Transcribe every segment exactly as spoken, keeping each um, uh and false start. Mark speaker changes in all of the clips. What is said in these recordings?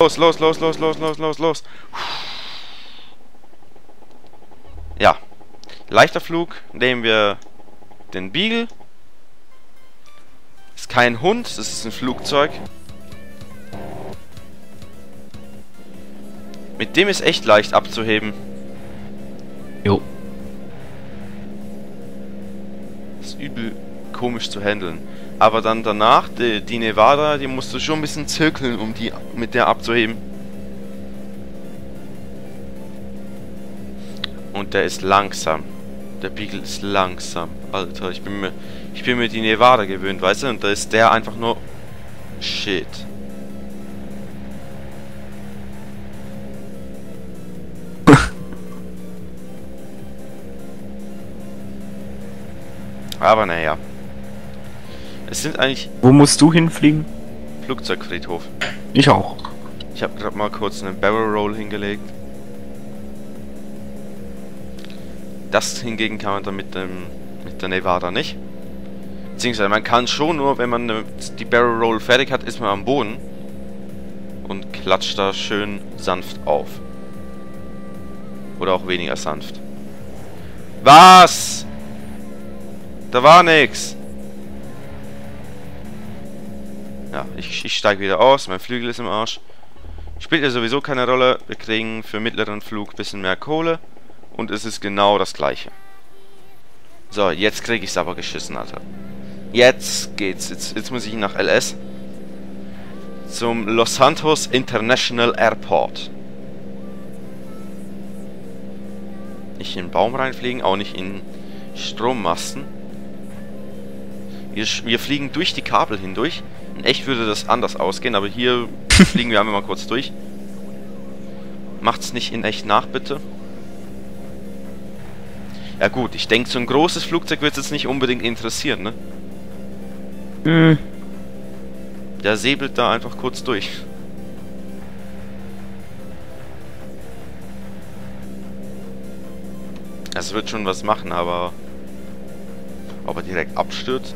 Speaker 1: Los, los, los, los, los, los, los, los. Ja. Leichter Flug. Nehmen wir den Beagle. Ist kein Hund, das ist ein Flugzeug. Mit dem ist echt leicht abzuheben.
Speaker 2: Jo.
Speaker 1: Ist übel komisch zu handeln. Aber dann danach, die, die Nevada, die musst du schon ein bisschen zirkeln, um die mit der abzuheben. Und der ist langsam. Der Beagle ist langsam. Alter, ich bin mir, ich bin mir die Nevada gewöhnt, weißt du? Und da ist der einfach nur... Shit. Aber naja. Es sind eigentlich...
Speaker 2: Wo musst du hinfliegen?
Speaker 1: Flugzeugfriedhof.
Speaker 2: Ich auch.
Speaker 1: Ich habe gerade mal kurz einen Barrel Roll hingelegt. Das hingegen kann man dann mit dem mit der Nevada nicht. Beziehungsweise man kann schon, nur wenn man die Barrel Roll fertig hat, ist man am Boden und klatscht da schön sanft auf. Oder auch weniger sanft. Was? Da war nix. Ja, ich, ich steige wieder aus. Mein Flügel ist im Arsch. Spielt ja sowieso keine Rolle. Wir kriegen für mittleren Flug ein bisschen mehr Kohle. Und es ist genau das gleiche. So, jetzt kriege ich es aber geschissen, Alter. Jetzt geht's. Jetzt, jetzt muss ich nach L S. Zum Los Santos International Airport. Nicht in den Baum reinfliegen, auch nicht in Strommasten. Wir, wir fliegen durch die Kabel hindurch. In echt würde das anders ausgehen, aber hier fliegen wir einmal mal kurz durch. Macht's nicht in echt nach, bitte. Ja gut, ich denke, so ein großes Flugzeug wird es jetzt nicht unbedingt interessieren, ne?
Speaker 2: Hm.
Speaker 1: Der säbelt da einfach kurz durch. Es wird schon was machen, aber... ob er direkt abstürzt?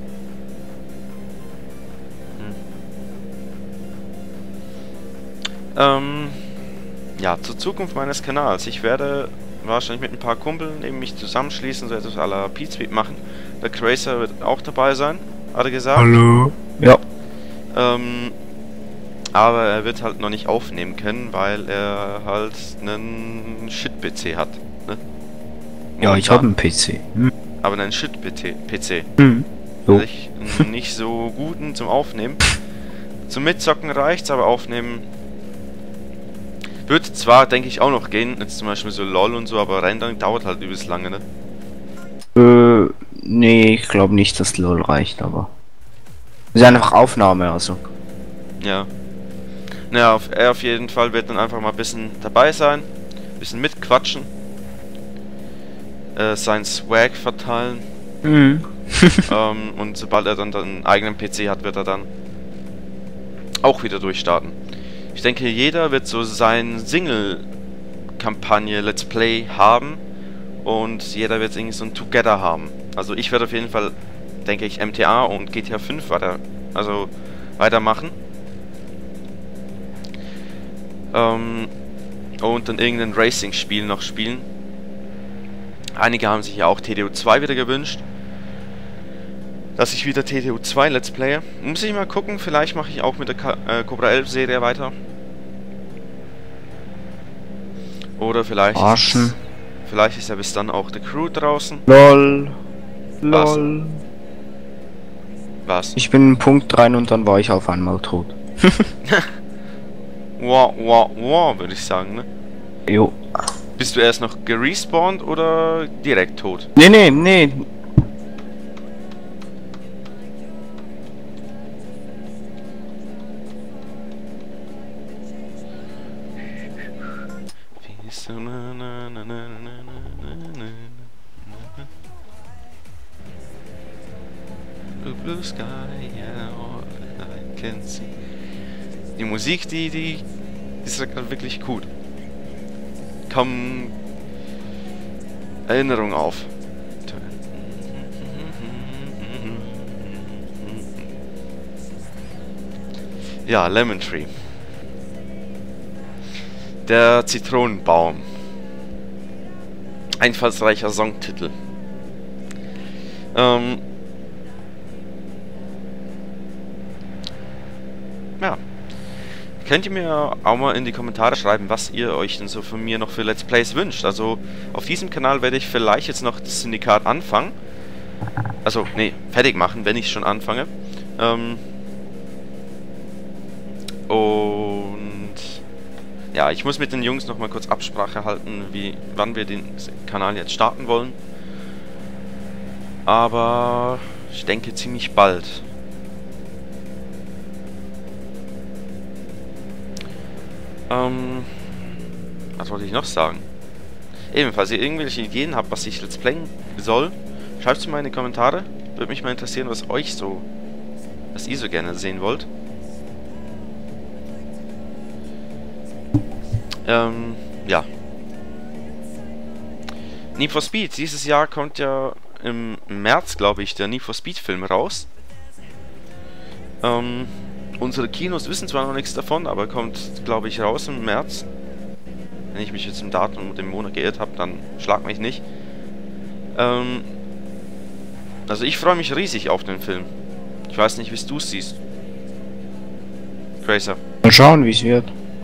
Speaker 1: Hm. Ähm... Ja, zur Zukunft meines Kanals. Ich werde... wahrscheinlich mit ein paar Kumpeln eben mich zusammenschließen, so etwas à la Pete Speed machen. Der Crazer wird auch dabei sein, hat er gesagt.
Speaker 2: Hallo. Ja.
Speaker 1: Ähm, aber er wird halt noch nicht aufnehmen können, weil er halt einen Shit-P C hat. Ne?
Speaker 2: Ja, ich habe einen P C. Hm.
Speaker 1: Aber einen Shit-P C.
Speaker 2: Hm. So.
Speaker 1: Nicht, nicht so guten zum Aufnehmen. Zum Mitzocken reicht's, aber aufnehmen... wird zwar, denke ich, auch noch gehen, jetzt zum Beispiel so LOL und so, aber Rendern dauert halt übelst lange, ne?
Speaker 2: Äh, nee, ich glaube nicht, dass LOL reicht, aber... ist einfach Aufnahme, also.
Speaker 1: Ja. Naja, auf, er auf jeden Fall wird dann einfach mal ein bisschen dabei sein, ein bisschen mitquatschen, äh, sein Swag verteilen.
Speaker 2: Mhm.
Speaker 1: ähm, und sobald er dann einen eigenen P C hat, wird er dann auch wieder durchstarten. Ich denke, jeder wird so sein Single-Kampagne Let's Play haben und jeder wird irgendwie so ein Together haben. Also ich werde auf jeden Fall, denke ich, M T A und G T A fünf weiter, also weitermachen. Ähm, und dann irgendein Racing-Spiel noch spielen. Einige haben sich ja auch T D O zwei wieder gewünscht, dass ich wieder T D O zwei Let's Playe. Muss ich mal gucken, vielleicht mache ich auch mit der Ka äh, Cobra elf Serie weiter. Oder vielleicht ist, vielleicht ist ja bis dann auch The Crew draußen.
Speaker 2: LOL. LOL.
Speaker 1: Was?
Speaker 2: Ich bin in Punkt rein und dann war ich auf einmal tot.
Speaker 1: Wow, wow, wow, würde ich sagen, ne?
Speaker 2: Jo.
Speaker 1: Bist du erst noch gerespawnt oder direkt tot?
Speaker 2: Nee, nee, nee.
Speaker 1: Blue sky, yeah, all I can see. Die Musik, die, die ist wirklich gut. Kommen Erinnerungen auf. Ja, Lemon Tree. Der Zitronenbaum. Einfallsreicher Songtitel. Ähm... Ja. Könnt ihr mir auch mal in die Kommentare schreiben, was ihr euch denn so von mir noch für Let's Plays wünscht. Also auf diesem Kanal werde ich vielleicht jetzt noch das Syndikat anfangen. Also, nee, fertig machen, wenn ich schon anfange. Ähm und ja, ich muss mit den Jungs noch mal kurz Absprache halten, wie wann wir den Kanal jetzt starten wollen. Aber ich denke ziemlich bald. Ähm, was wollte ich noch sagen? Ebenfalls, ihr irgendwelche Ideen habt, was ich Let's Playen soll, schreibt es mir mal in die Kommentare. Würde mich mal interessieren, was euch so, was ihr so gerne sehen wollt. Ähm, ja. Need for Speed. Dieses Jahr kommt ja im März, glaube ich, der Need for Speed Film raus. Ähm... Unsere Kinos wissen zwar noch nichts davon, aber kommt, glaube ich, raus im März. Wenn ich mich jetzt im Datum und im Monat geirrt habe, dann schlag mich nicht. Ähm also ich freue mich riesig auf den Film. Ich weiß nicht, wie du es siehst. Crazer.
Speaker 2: Mal schauen, wie es wird.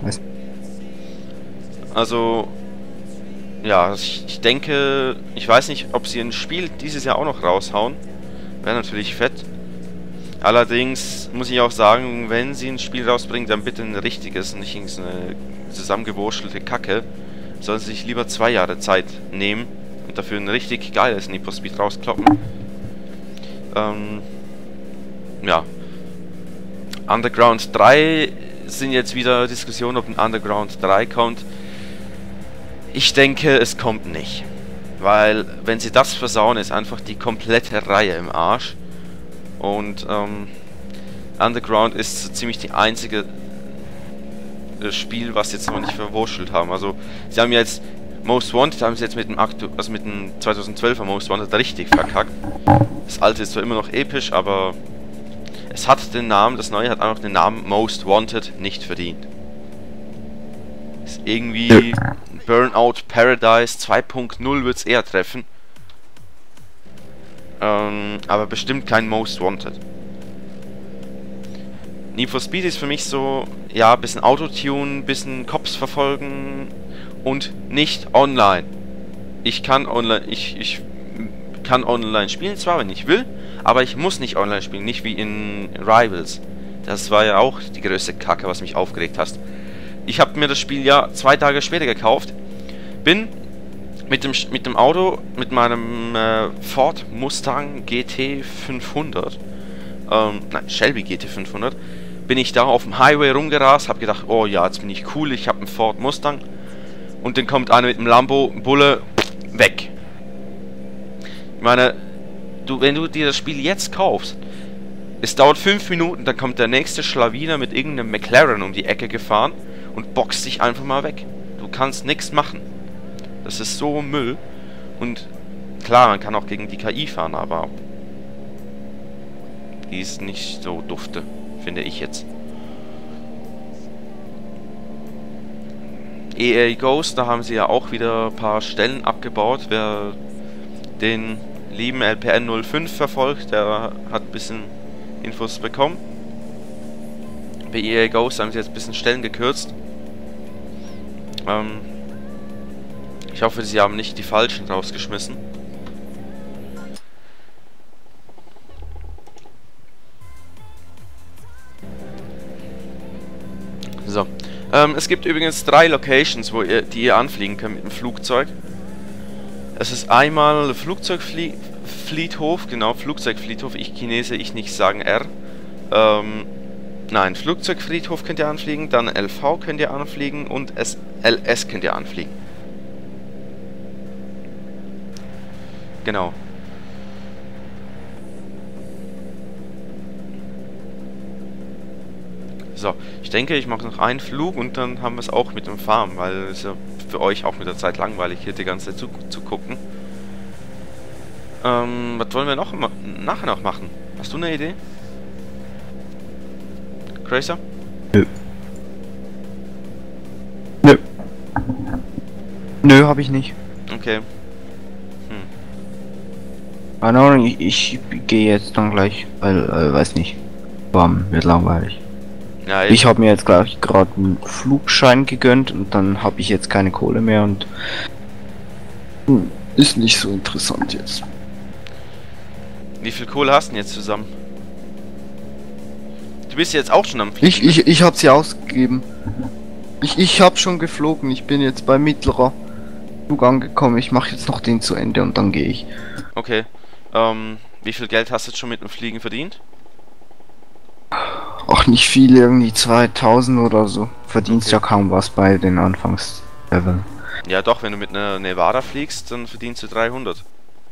Speaker 1: Also, ja, ich, ich denke, ich weiß nicht, ob sie ein Spiel dieses Jahr auch noch raushauen. Wäre natürlich fett. Allerdings muss ich auch sagen, wenn sie ein Spiel rausbringen, dann bitte ein richtiges, nicht eine zusammengewurschelte Kacke. Sollen sie sich lieber zwei Jahre Zeit nehmen und dafür ein richtig geiles Need for Speed rauskloppen. Ähm, ja. Underground drei sind jetzt wieder Diskussionen, ob ein Underground drei kommt. Ich denke, es kommt nicht. Weil, wenn sie das versauen, ist einfach die komplette Reihe im Arsch. Und ähm, Underground ist so ziemlich die einzige äh, Spiel, was jetzt noch nicht verwurschtelt haben. Also sie haben jetzt Most Wanted, haben sie jetzt mit dem Aktu also mit dem zweitausendzwölfer Most Wanted richtig verkackt. Das alte ist zwar immer noch episch, aber es hat den Namen, das neue hat einfach den Namen Most Wanted nicht verdient. Ist irgendwie Burnout Paradise zwei Punkt null wird es eher treffen. Ähm, aber bestimmt kein Most Wanted. Need for Speed ist für mich so, ja, bisschen Autotune, bisschen Cops verfolgen und nicht online. Ich kann online, ich, ich kann online spielen zwar, wenn ich will, aber ich muss nicht online spielen, nicht wie in Rivals. Das war ja auch die größte Kacke, was mich aufgeregt hat. Ich habe mir das Spiel ja zwei Tage später gekauft, bin mit dem, mit dem Auto, mit meinem äh, Ford Mustang G T fünfhundert, ähm, nein, Shelby G T fünfhundert, bin ich da auf dem Highway rumgerast, hab gedacht, oh ja, jetzt bin ich cool, ich habe einen Ford Mustang. Und dann kommt einer mit einem Lambo, Bulle, weg. Ich meine, du, wenn du dir das Spiel jetzt kaufst, es dauert fünf Minuten, dann kommt der nächste Schlawiner mit irgendeinem McLaren um die Ecke gefahren und boxt dich einfach mal weg. Du kannst nichts machen. Das ist so Müll. Und klar, man kann auch gegen die K I fahren, aber die ist nicht so dufte, finde ich jetzt. E A Ghost, da haben sie ja auch wieder ein paar Stellen abgebaut. Wer den lieben L P N null fünf verfolgt, der hat ein bisschen Infos bekommen. Bei E A Ghost haben sie jetzt ein bisschen Stellen gekürzt. Ähm, ich hoffe, sie haben nicht die falschen rausgeschmissen. So. Ähm, es gibt übrigens drei Locations, wo ihr, die ihr anfliegen könnt mit dem Flugzeug. Es ist einmal Flugzeugfriedhof, genau, Flugzeugfriedhof, ich Chinese, ich nicht sagen R. Ähm, nein, Flugzeugfriedhof könnt ihr anfliegen, dann L V könnt ihr anfliegen und L S könnt ihr anfliegen. Genau. So, ich denke, ich mache noch einen Flug und dann haben wir es auch mit dem Farm, weil es ja für euch auch mit der Zeit langweilig hier die ganze Zeit zu, zu gucken. Ähm, was wollen wir noch nachher noch machen? Hast du eine Idee? Crazer?
Speaker 2: Nö. Nö. Nö, habe ich nicht.
Speaker 1: Okay.
Speaker 2: Keine Ahnung, ich, ich gehe jetzt dann gleich, weil, äh, weiß nicht. Warm, wird langweilig.
Speaker 1: Ja,
Speaker 2: Ich habe mir jetzt gleich gerade einen Flugschein gegönnt und dann habe ich jetzt keine Kohle mehr und hm, ist nicht so interessant jetzt.
Speaker 1: wie viel Kohle hast du denn jetzt zusammen? Du bist jetzt auch schon am Fliegen.
Speaker 2: Ich, ich, ich habe sie ausgegeben. Ich, ich habe schon geflogen. Ich bin jetzt bei mittlerer Flug angekommen. Ich mache jetzt noch den zu Ende und dann gehe ich.
Speaker 1: Okay. Ähm, wie viel Geld hast du jetzt schon mit dem Fliegen verdient?
Speaker 2: Ach, nicht viel, irgendwie zweitausend oder so. Verdienst
Speaker 1: Okay.
Speaker 2: ja kaum was bei den Anfangsleveln.
Speaker 1: Ja doch, wenn du mit einer Nevada fliegst, dann verdienst du dreihundert.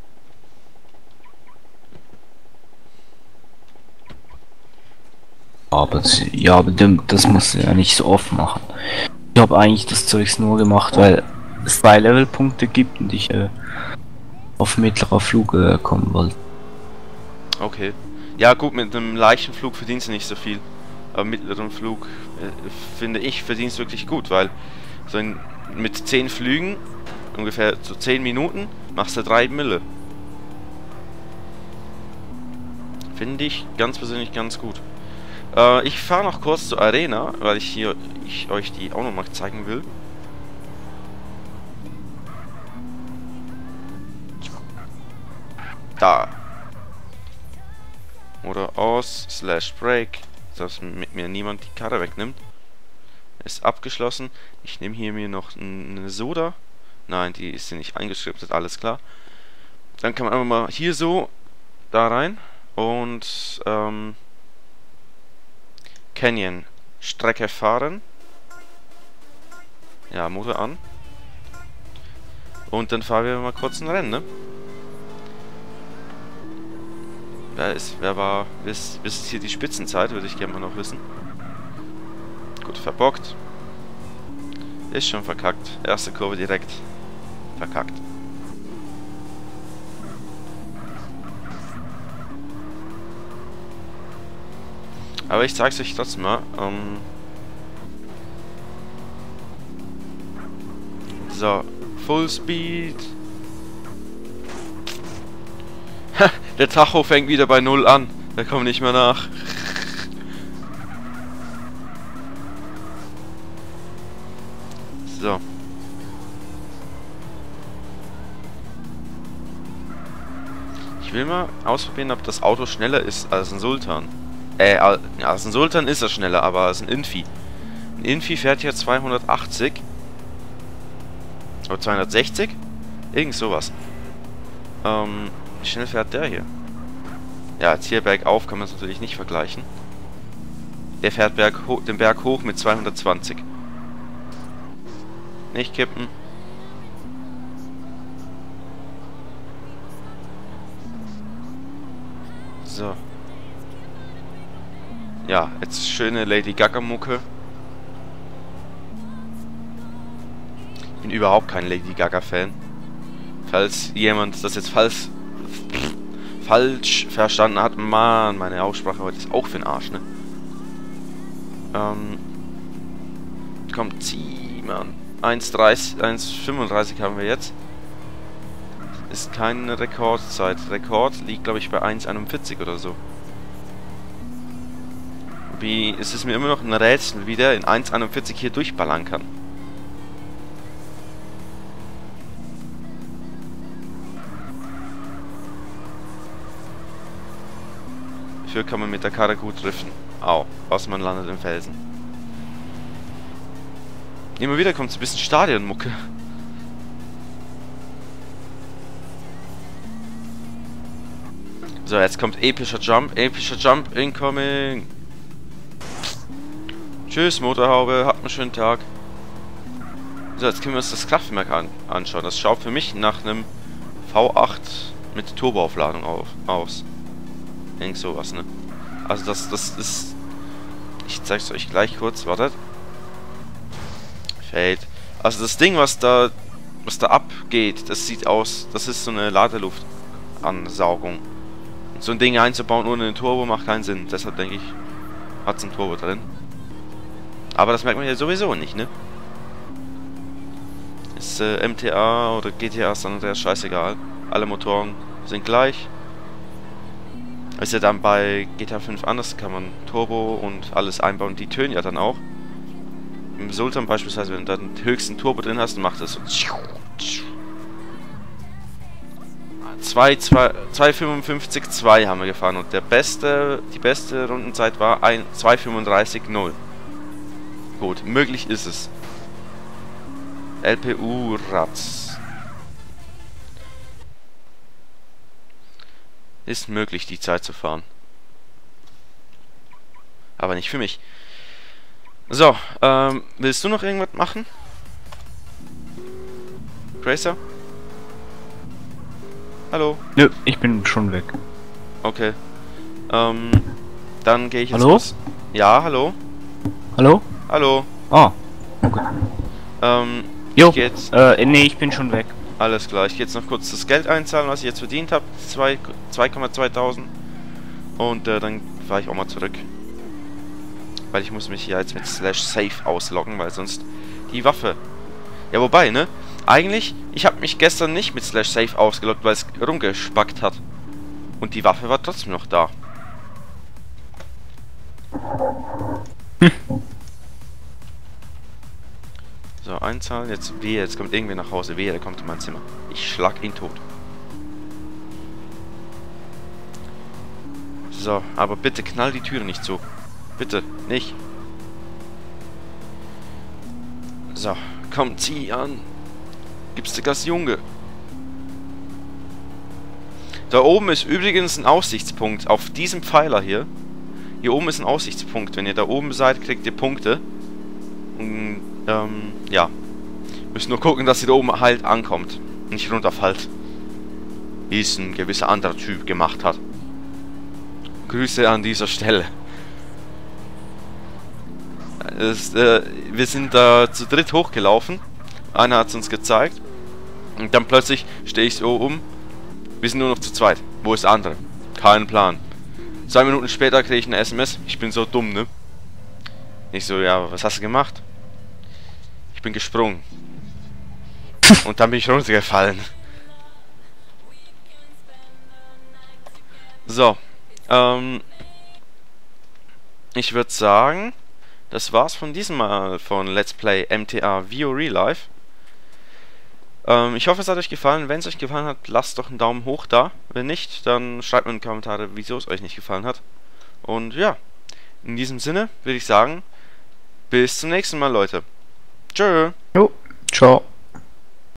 Speaker 2: Aber sie- ja, aber dem- das muss ja nicht so oft machen. Ich habe eigentlich das Zeugs nur gemacht, weil es zwei Levelpunkte gibt und ich äh, auf mittlerer Flug äh, kommen wollte.
Speaker 1: Okay. Ja gut, mit einem leichten Flug verdienst du nicht so viel. Aber mittleren Flug, äh, finde ich, verdienst du wirklich gut, weil so in, mit zehn Flügen, ungefähr so zehn Minuten, machst du drei Mille. Finde ich ganz persönlich ganz gut. Äh, ich fahre noch kurz zur Arena, weil ich hier ich euch die auch nochmal zeigen will. Da. Oder aus, slash break, dass mit mir niemand die Karre wegnimmt. Ist abgeschlossen. Ich nehme hier mir noch eine Soda. Nein, die ist hier nicht eingeschriftet, alles klar. Dann kann man einfach mal hier so da rein und ähm, Canyon Strecke fahren. Ja, Motor an. Und dann fahren wir mal kurz ein Rennen, ne? Wer ist, wer war, bis, bis hier die Spitzenzeit, würde ich gerne mal noch wissen. Gut, verbockt. Ist schon verkackt. Erste Kurve direkt verkackt. Aber ich zeig's euch trotzdem mal. Ähm so, Full Speed. Ha, der Tacho fängt wieder bei null an. Da kommen nicht mehr nach. So. Ich will mal ausprobieren, ob das Auto schneller ist als ein Sultan. Äh, als ein Sultan ist er schneller, aber als ein Infi. Ein Infi fährt ja zweihundertachtzig. Oder zweihundertsechzig? Irgend sowas. Ähm, wie schnell fährt der hier? Ja, jetzt hier bergauf kann man es natürlich nicht vergleichen. Der fährt Berg den Berg hoch mit zweihundertzwanzig. Nicht kippen. So. Ja, jetzt schöne Lady Gaga Mucke. Ich bin überhaupt kein Lady Gaga Fan. Falls jemand das jetzt falsch falsch verstanden hat, Mann, meine Aussprache heute ist auch für den Arsch, ne? Ähm. Komm, zieh, Mann. eins dreißig, eins fünfunddreißig haben wir jetzt. Ist keine Rekordzeit. Rekord liegt, glaube ich, bei eins einundvierzig oder so. Wie, es ist mir immer noch ein Rätsel, wie der in eins einundvierzig hier durchballern kann. Dafür kann man mit der Karre gut driften. Au, außer man landet im Felsen. Immer wieder kommt so ein bisschen Stadionmucke. So, jetzt kommt epischer Jump, epischer Jump, incoming. Tschüss, Motorhaube, habt einen schönen Tag. So, jetzt können wir uns das Kraftwerk an anschauen. Das schaut für mich nach einem V acht mit Turboaufladung auf aus. Irgend sowas, ne? Also das, das ist... Ich zeig's euch gleich kurz, wartet. Fade. Also das Ding, was da was da abgeht, das sieht aus... Das ist so eine Ladeluftansaugung. Und so ein Ding einzubauen ohne einen Turbo macht keinen Sinn. Deshalb denke ich, hat's ein Turbo drin. Aber das merkt man ja sowieso nicht, ne? ist äh, M T A oder G T A San Andreas scheißegal. Alle Motoren sind gleich. Ist ja dann bei G T A fünf anders, kann man Turbo und alles einbauen. Die tönen ja dann auch. Im Sultan beispielsweise, wenn du dann den höchsten Turbo drin hast, dann macht das so zwei fünfundfünfzig zwei haben wir gefahren und der beste, die beste Rundenzeit war zwei fünfunddreißig null. Gut, möglich ist es. L P U Ratz. Ist möglich, die Zeit zu fahren. Aber nicht für mich. So, ähm, willst du noch irgendwas machen? Gracer? Hallo?
Speaker 2: Nö, ich bin schon weg.
Speaker 1: Okay. Ähm, dann gehe ich jetzt
Speaker 2: Hallo?
Speaker 1: los. Ja, hallo?
Speaker 2: Hallo?
Speaker 1: Hallo?
Speaker 2: Ah, okay.
Speaker 1: Ähm,
Speaker 2: Jo,
Speaker 1: ich geh jetzt...
Speaker 2: äh, nee, ich bin schon weg.
Speaker 1: Alles klar, ich gehe jetzt noch kurz das Geld einzahlen, was ich jetzt verdient habe. zwei Komma zwei tausend. Und äh, dann fahre ich auch mal zurück. Weil ich muss mich hier jetzt mit Slash Safe ausloggen, weil sonst die Waffe... Ja, wobei, ne? Eigentlich, ich habe mich gestern nicht mit Slash Safe ausgeloggt, weil es rumgespackt hat. Und die Waffe war trotzdem noch da.
Speaker 2: Hm.
Speaker 1: So, einzahlen. Jetzt wehe, jetzt kommt irgendwer nach Hause. Wehe, der kommt in mein Zimmer. Ich schlag ihn tot. So, aber bitte knall die Türe nicht zu. Bitte, nicht. So, komm, zieh an. Gibst du Gas, Junge. Da oben ist übrigens ein Aussichtspunkt. Auf diesem Pfeiler hier. Hier oben ist ein Aussichtspunkt. Wenn ihr da oben seid, kriegt ihr Punkte. Und, ähm, ja. Müsst nur gucken, dass ihr da oben halt ankommt. Nicht runterfällt. Wie es ein gewisser anderer Typ gemacht hat. Grüße an dieser Stelle. Es, äh, wir sind da zu dritt hochgelaufen. Einer hat es uns gezeigt. Und dann plötzlich stehe ich so um. Wir sind nur noch zu zweit. Wo ist der andere? Kein Plan. Zwei Minuten später kriege ich eine S M S. Ich bin so dumm, ne? Ich so, ja, was hast du gemacht? Ich bin gesprungen. Und dann bin ich runtergefallen. So. Ähm. Ich würde sagen, das war's von diesem Mal von Let's Play M T A Vio Real Life. Ähm, ich hoffe, es hat euch gefallen. Wenn es euch gefallen hat, lasst doch einen Daumen hoch da. Wenn nicht, dann schreibt mir in die Kommentare, wieso es euch nicht gefallen hat. Und ja, in diesem Sinne würde ich sagen, bis zum nächsten Mal, Leute. Tschö.
Speaker 2: Jo, ciao.